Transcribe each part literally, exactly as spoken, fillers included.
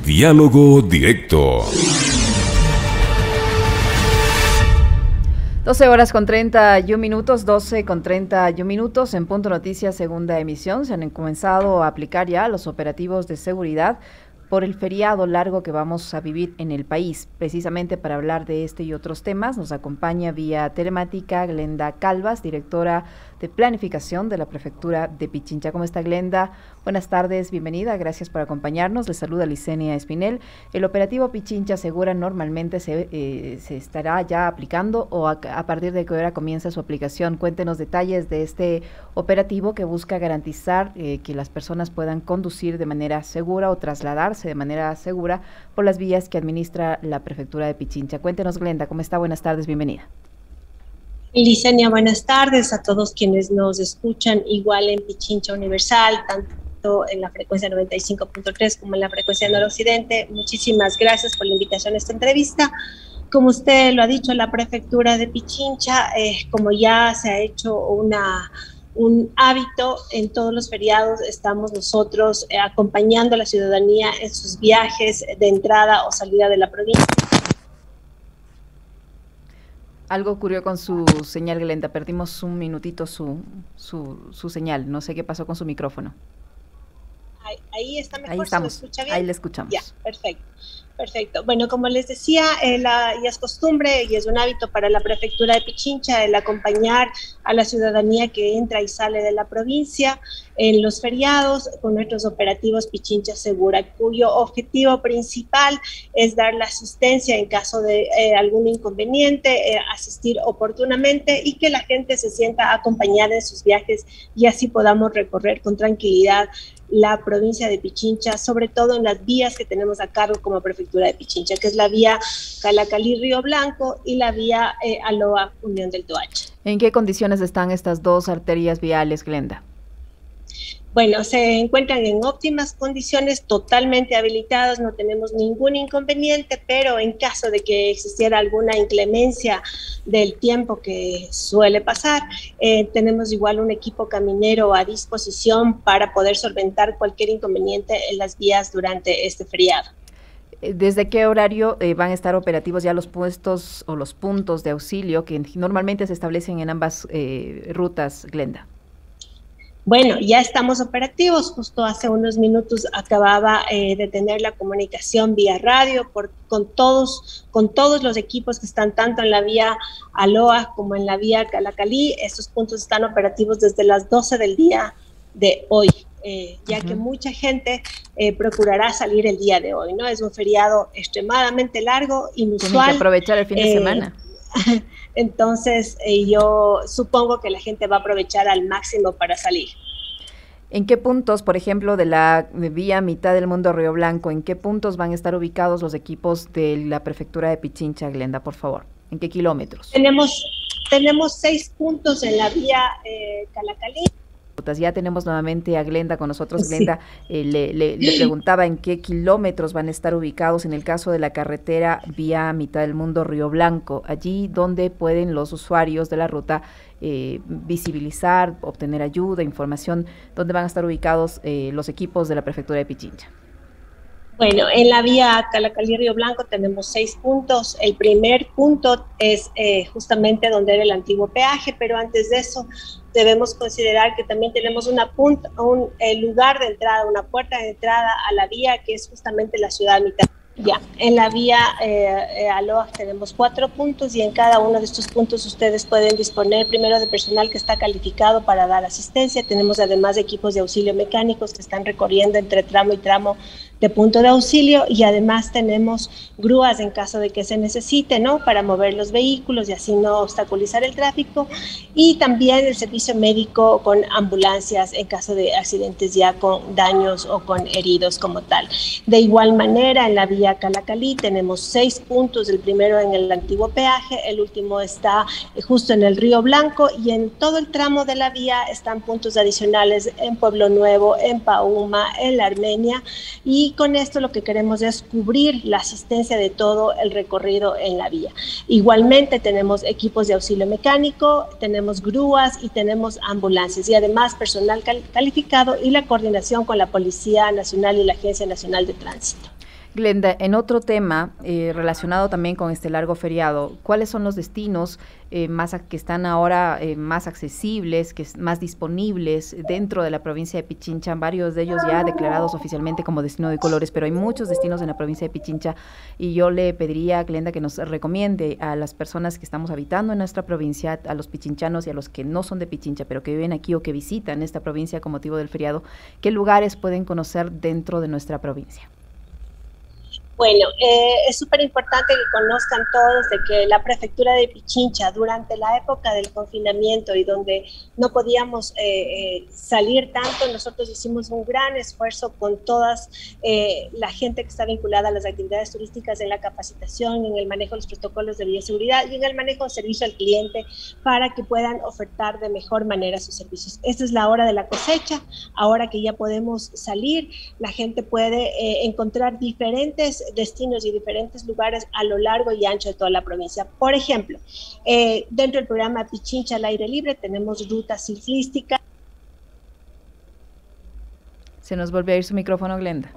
Diálogo Directo. doce horas con treinta y un minutos, doce con treinta y un minutos, en Punto Noticias, segunda emisión. Se han comenzado a aplicar ya los operativos de seguridad por el feriado largo que vamos a vivir en el país. Precisamente para hablar de este y otros temas, nos acompaña vía telemática Glenda Calvas, directora de Planificación de la Prefectura de Pichincha. ¿Cómo está, Glenda? Buenas tardes, bienvenida, gracias por acompañarnos. Le saluda Licenia Espinel. El operativo Pichincha Segura normalmente se, eh, se estará ya aplicando, o a, a partir de qué hora comienza su aplicación. Cuéntenos detalles de este operativo que busca garantizar eh, que las personas puedan conducir de manera segura o trasladarse de manera segura por las vías que administra la Prefectura de Pichincha. Cuéntenos, Glenda, ¿cómo está? Buenas tardes, bienvenida. Licenia, buenas tardes a todos quienes nos escuchan, igual en Pichincha Universal, tanto en la frecuencia noventa y cinco punto tres como en la frecuencia noroccidente. Muchísimas gracias por la invitación a esta entrevista. Como usted lo ha dicho, la Prefectura de Pichincha, eh, como ya se ha hecho una... un hábito, en todos los feriados estamos nosotros eh, acompañando a la ciudadanía en sus viajes de entrada o salida de la provincia. Algo ocurrió con su señal, Glenda, perdimos un minutito su, su, su señal, no sé qué pasó con su micrófono. Ahí, ahí está mejor, ahí estamos, ¿se me escucha bien? Ahí le escuchamos. Ya, perfecto. Perfecto. Bueno, como les decía, eh, la, ya es costumbre y es un hábito para la Prefectura de Pichincha el acompañar a la ciudadanía que entra y sale de la provincia en los feriados con nuestros operativos Pichincha Segura, cuyo objetivo principal es dar la asistencia en caso de eh, algún inconveniente, eh, asistir oportunamente y que la gente se sienta acompañada en sus viajes y así podamos recorrer con tranquilidad la provincia de Pichincha, sobre todo en las vías que tenemos a cargo como Prefectura de Pichincha, que es la vía Calacalí-Río Blanco y la vía eh, Aloa-Unión del Toacha. ¿En qué condiciones están estas dos arterias viales, Glenda? Bueno, se encuentran en óptimas condiciones, totalmente habilitadas, no tenemos ningún inconveniente, pero en caso de que existiera alguna inclemencia del tiempo que suele pasar, eh, tenemos igual un equipo caminero a disposición para poder solventar cualquier inconveniente en las vías durante este feriado. ¿Desde qué horario eh, van a estar operativos ya los puestos o los puntos de auxilio que normalmente se establecen en ambas eh, rutas, Glenda? Bueno, ya estamos operativos. Justo hace unos minutos acababa eh, de tener la comunicación vía radio por, con, todos, con todos los equipos que están tanto en la vía Aloa como en la vía Calacalí. Estos puntos están operativos desde las doce del día de hoy, eh, ya uh-huh. que mucha gente eh, procurará salir el día de hoy, ¿no? Es un feriado extremadamente largo, inusual. Tienen que aprovechar el fin de eh, semana. Entonces, eh, yo supongo que la gente va a aprovechar al máximo para salir. ¿En qué puntos, por ejemplo, de la vía Mitad del Mundo Río Blanco, en qué puntos van a estar ubicados los equipos de la Prefectura de Pichincha, Glenda, por favor? ¿En qué kilómetros? Tenemos, tenemos seis puntos en la vía eh, Calacalí. Ya tenemos nuevamente a Glenda con nosotros. Sí. Glenda, eh, le, le, le preguntaba en qué kilómetros van a estar ubicados en el caso de la carretera vía Mitad del Mundo Río Blanco, allí donde pueden los usuarios de la ruta eh, visibilizar, obtener ayuda, información, dónde van a estar ubicados eh, los equipos de la Prefectura de Pichincha. Bueno, en la vía Calacalí-Río Blanco tenemos seis puntos. El primer punto es eh, justamente donde era el antiguo peaje, pero antes de eso debemos considerar que también tenemos una punta, un eh, lugar de entrada, una puerta de entrada a la vía, que es justamente la ciudad mitad. Ya, en la vía eh, eh, Aloa tenemos cuatro puntos y en cada uno de estos puntos ustedes pueden disponer primero de personal que está calificado para dar asistencia. Tenemos además equipos de auxilio mecánicos que están recorriendo entre tramo y tramo de punto de auxilio y además tenemos grúas en caso de que se necesite, ¿no? Para mover los vehículos y así no obstaculizar el tráfico, y también el servicio médico con ambulancias en caso de accidentes ya con daños o con heridos como tal. De igual manera, en la vía Calacalí tenemos seis puntos, el primero en el antiguo peaje, el último está justo en el Río Blanco y en todo el tramo de la vía están puntos adicionales en Pueblo Nuevo, en Pauma, en la Armenia, y y con esto lo que queremos es cubrir la asistencia de todo el recorrido en la vía. Igualmente tenemos equipos de auxilio mecánico, tenemos grúas y tenemos ambulancias y además personal cal calificado y la coordinación con la Policía Nacional y la Agencia Nacional de Tránsito. Glenda, en otro tema eh, relacionado también con este largo feriado, ¿cuáles son los destinos eh, más a, que están ahora eh, más accesibles, que es más disponibles dentro de la provincia de Pichincha? Varios de ellos ya declarados oficialmente como destino de colores, pero hay muchos destinos en la provincia de Pichincha y yo le pediría a Glenda que nos recomiende a las personas que estamos habitando en nuestra provincia, a los pichinchanos y a los que no son de Pichincha, pero que viven aquí o que visitan esta provincia con motivo del feriado, ¿qué lugares pueden conocer dentro de nuestra provincia? Bueno, eh, es súper importante que conozcan todos de que la prefectura de Pichincha, durante la época del confinamiento y donde no podíamos eh, eh, salir tanto, nosotros hicimos un gran esfuerzo con todas eh, la gente que está vinculada a las actividades turísticas en la capacitación, en el manejo de los protocolos de bioseguridad y en el manejo de servicio al cliente para que puedan ofertar de mejor manera sus servicios. Esta es la hora de la cosecha, ahora que ya podemos salir, la gente puede eh, encontrar diferentes destinos y diferentes lugares a lo largo y ancho de toda la provincia. Por ejemplo, eh, dentro del programa Pichincha al aire libre tenemos rutas ciclísticas. Se nos volvió a ir su micrófono, Glenda.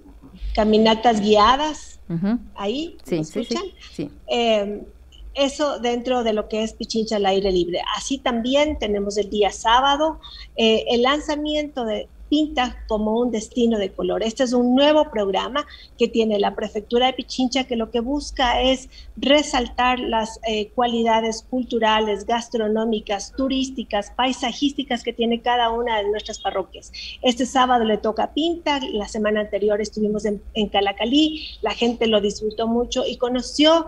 Caminatas guiadas, uh-huh. ahí, sí, ¿me sí, escuchan? Sí, sí. Eh, eso dentro de lo que es Pichincha al aire libre. Así también tenemos el día sábado eh, el lanzamiento de Pinta como un destino de color. Este es un nuevo programa que tiene la prefectura de Pichincha, que lo que busca es resaltar las eh, cualidades culturales, gastronómicas, turísticas, paisajísticas que tiene cada una de nuestras parroquias. Este sábado le toca a Pinta, la semana anterior estuvimos en, en Calacalí, la gente lo disfrutó mucho y conoció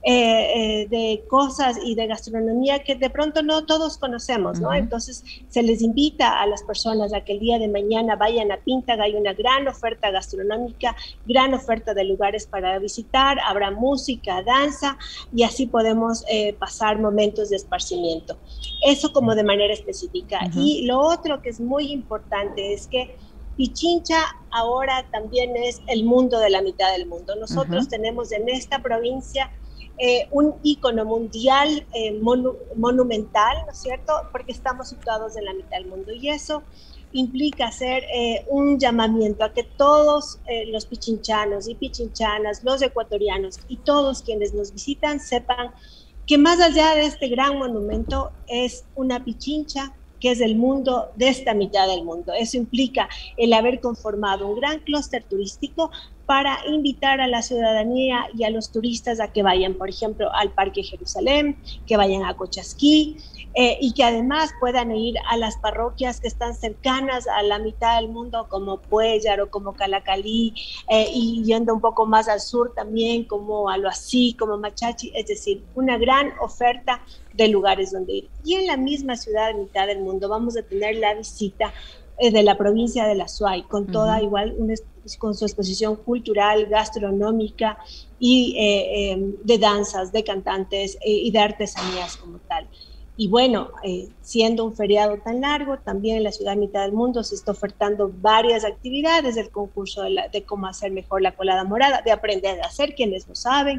Eh, eh, de cosas y de gastronomía que de pronto no todos conocemos, ¿no? Uh-huh. Entonces se les invita a las personas a que el día de mañana vayan a Pinta, hay una gran oferta gastronómica, gran oferta de lugares para visitar, habrá música, danza y así podemos eh, pasar momentos de esparcimiento. Eso como de manera específica. Uh-huh. Y lo otro que es muy importante es que Pichincha ahora también es el mundo de la mitad del mundo. Nosotros uh-huh. tenemos en esta provincia Eh, un ícono mundial eh, monu monumental, ¿no es cierto? Porque estamos situados en la mitad del mundo y eso implica hacer eh, un llamamiento a que todos eh, los pichinchanos y pichinchanas, los ecuatorianos y todos quienes nos visitan sepan que más allá de este gran monumento es una Pichincha que es el mundo de esta mitad del mundo. Eso implica el haber conformado un gran clúster turístico para invitar a la ciudadanía y a los turistas a que vayan, por ejemplo, al Parque Jerusalén, que vayan a Cochasquí, eh, y que además puedan ir a las parroquias que están cercanas a la mitad del mundo, como Puellar o como Calacalí, eh, y yendo un poco más al sur también, como Aloasí, como Machachi, es decir, una gran oferta de lugares donde ir. Y en la misma ciudad de mitad del mundo vamos a tener la visita eh, de la provincia de la Suay, con toda uh-huh. igual una con su exposición cultural, gastronómica y eh, eh, de danzas, de cantantes eh, y de artesanías como tal. Y bueno, eh, siendo un feriado tan largo, también en la ciudad mitad del mundo se está ofertando varias actividades, el concurso de, la, de cómo hacer mejor la colada morada, de aprender a hacer, quienes lo saben,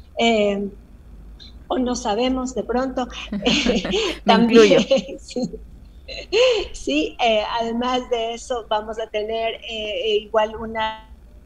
eh, o no sabemos de pronto. Eh, también, sí. Sí, eh, además de eso vamos a tener eh, igual una...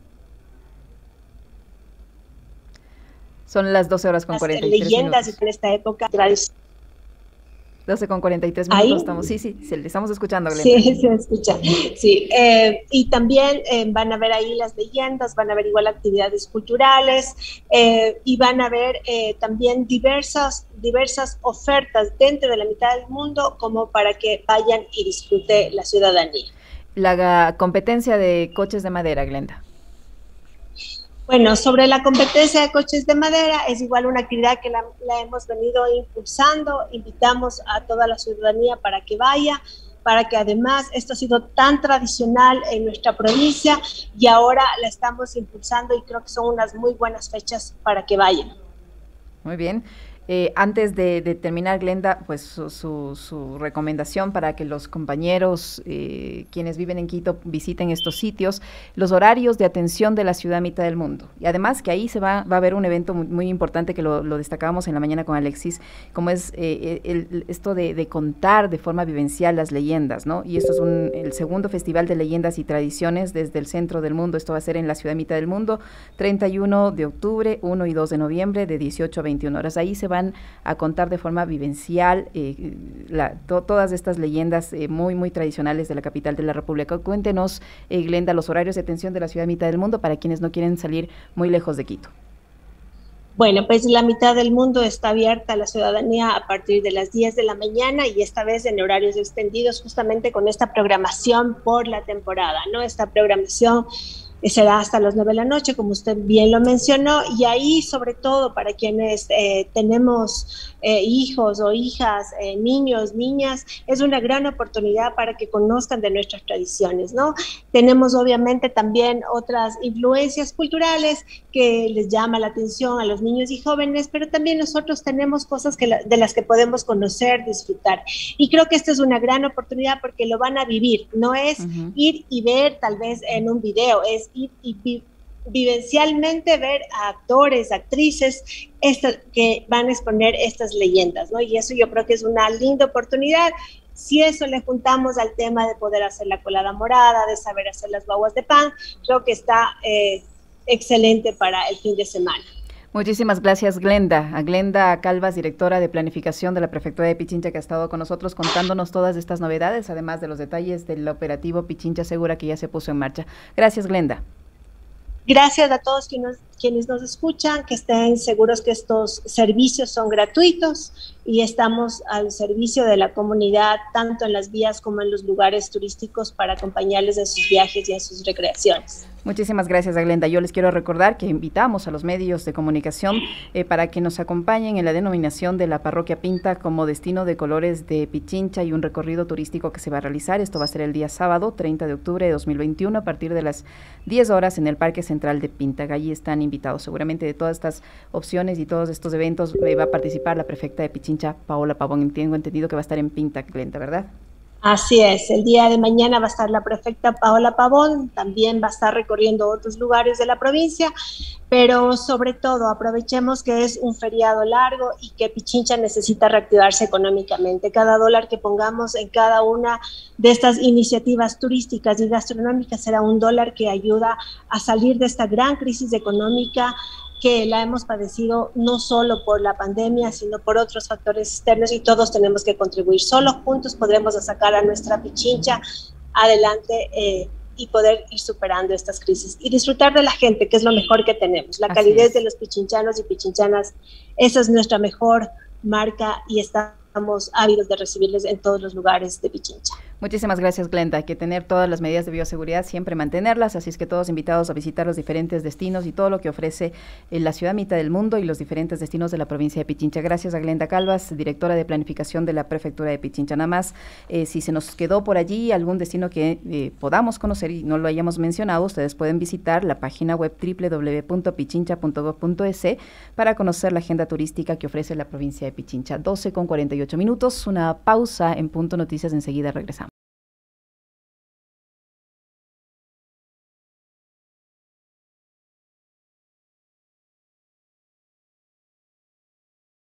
Son las doce horas con cuarenta y tres leyendas minutos. En esta época. doce con cuarenta y tres minutos estamos. Sí, sí, sí, le estamos escuchando, Glenda. Sí, se escucha. Sí, eh, y también eh, van a ver ahí las leyendas, van a ver igual actividades culturales eh, y van a ver eh, también diversas, diversas ofertas dentro de la mitad del mundo como para que vayan y disfrute la ciudadanía. La competencia de coches de madera, Glenda. Bueno, sobre la competencia de coches de madera, es igual una actividad que la, la hemos venido impulsando, invitamos a toda la ciudadanía para que vaya, para que además esto ha sido tan tradicional en nuestra provincia y ahora la estamos impulsando y creo que son unas muy buenas fechas para que vayan. Muy bien. Eh, antes de, de terminar, Glenda, pues su, su, su recomendación para que los compañeros, eh, quienes viven en Quito, visiten estos sitios, los horarios de atención de la ciudad mitad del mundo. Y además que ahí se va, va a haber un evento muy, muy importante que lo, lo destacábamos en la mañana con Alexis, como es eh, el, el, esto de, de contar de forma vivencial las leyendas, ¿no? Y esto es un, el segundo Festival de Leyendas y Tradiciones desde el centro del mundo. Esto va a ser en la ciudad mitad del mundo, treinta y uno de octubre, uno y dos de noviembre, de dieciocho a veintiuna horas. Ahí se van a contar de forma vivencial eh, la, to, todas estas leyendas eh, muy, muy tradicionales de la capital de la República. Cuéntenos, eh, Glenda, los horarios de atención de la ciudad mitad del mundo para quienes no quieren salir muy lejos de Quito. Bueno, pues la mitad del mundo está abierta a la ciudadanía a partir de las diez de la mañana y esta vez en horarios extendidos, justamente con esta programación por la temporada, ¿no? Esta programación será hasta las nueve de la noche, como usted bien lo mencionó, y ahí sobre todo para quienes eh, tenemos eh, hijos o hijas, eh, niños, niñas, es una gran oportunidad para que conozcan de nuestras tradiciones, ¿no? Tenemos obviamente también otras influencias culturales que les llama la atención a los niños y jóvenes, pero también nosotros tenemos cosas que la, de las que podemos conocer, disfrutar, y creo que esta es una gran oportunidad porque lo van a vivir, no es uh-huh. ir y ver tal vez en un video, es ir y vi, vivencialmente ver a actores, actrices esta, que van a exponer estas leyendas, ¿no? Y eso yo creo que es una linda oportunidad. Si eso le juntamos al tema de poder hacer la colada morada, de saber hacer las baguas de pan, creo que está eh, excelente para el fin de semana. Muchísimas gracias, Glenda. A Glenda Calvas, directora de Planificación de la Prefectura de Pichincha, que ha estado con nosotros contándonos todas estas novedades, además de los detalles del operativo Pichincha Segura que ya se puso en marcha. Gracias, Glenda. Gracias a todos quienes, quienes nos escuchan, que estén seguros que estos servicios son gratuitos y estamos al servicio de la comunidad, tanto en las vías como en los lugares turísticos, para acompañarles en sus viajes y en sus recreaciones. Muchísimas gracias, Glenda. Yo les quiero recordar que invitamos a los medios de comunicación eh, para que nos acompañen en la denominación de la Parroquia Pinta como destino de colores de Pichincha y un recorrido turístico que se va a realizar. Esto va a ser el día sábado, treinta de octubre de dos mil veintiuno, a partir de las diez horas en el Parque Central de Pinta. Allí están invitados. Seguramente de todas estas opciones y todos estos eventos eh, va a participar la prefecta de Pichincha, Paola Pavón. Tengo entendido que va a estar en Pinta, Glenda, ¿verdad? Así es, el día de mañana va a estar la prefecta Paola Pavón, también va a estar recorriendo otros lugares de la provincia, pero sobre todo aprovechemos que es un feriado largo y que Pichincha necesita reactivarse económicamente. Cada dólar que pongamos en cada una de estas iniciativas turísticas y gastronómicas será un dólar que ayuda a salir de esta gran crisis económica que la hemos padecido no solo por la pandemia, sino por otros factores externos, y todos tenemos que contribuir. Solo juntos podremos sacar a nuestra Pichincha adelante eh, y poder ir superando estas crisis y disfrutar de la gente, que es lo mejor que tenemos. La calidez de los pichinchanos y pichinchanas, esa es nuestra mejor marca y estamos ávidos de recibirles en todos los lugares de Pichincha. Muchísimas gracias, Glenda. Hay que tener todas las medidas de bioseguridad, siempre mantenerlas, así es que todos invitados a visitar los diferentes destinos y todo lo que ofrece en la ciudad mitad del mundo y los diferentes destinos de la provincia de Pichincha. Gracias a Glenda Calvas, directora de Planificación de la Prefectura de Pichincha. Nada más, eh, si se nos quedó por allí algún destino que eh, podamos conocer y no lo hayamos mencionado, ustedes pueden visitar la página web doble u doble u doble u punto pichincha punto gob punto es para conocer la agenda turística que ofrece la provincia de Pichincha. doce con cuarenta y ocho minutos, una pausa en Punto Noticias, enseguida regresamos.